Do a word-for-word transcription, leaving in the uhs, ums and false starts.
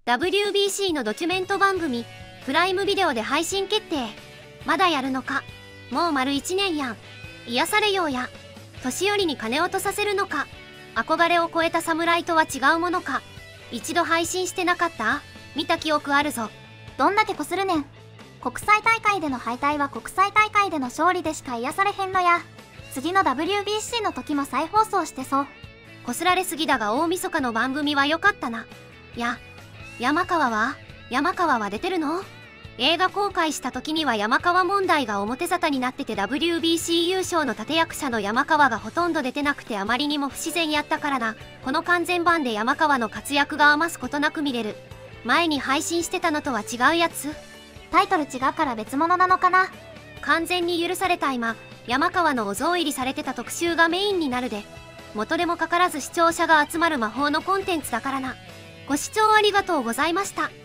ダブリュービーシー のドキュメント番組、プライムビデオで配信決定。まだやるのか。もう丸いちねんやん。癒されようや。年寄りに金落とさせるのか。憧れを超えた侍とは違うものか。一度配信してなかった？見た記憶あるぞ。 どんだけこするねん。国際大会での敗退は国際大会での勝利でしか癒されへんのや。次の ダブリュービーシー の時も再放送してそう。 こすられすぎだが大晦日の番組は良かったな。や、山川は山川は出てるの？映画公開した時には山川問題が表沙汰になってて ダブリュービーシー 優勝の立役者の山川がほとんど出てなくてあまりにも不自然やったからな。この完全版で山川の活躍が余すことなく見れる。前に配信してたのとは違うやつ？ タイトル違うから別物なのかな。 完全に許された今、山川のお像入りされてた特集がメインになるで。元でもかからず視聴者が集まる魔法のコンテンツだからな。ご視聴ありがとうございました。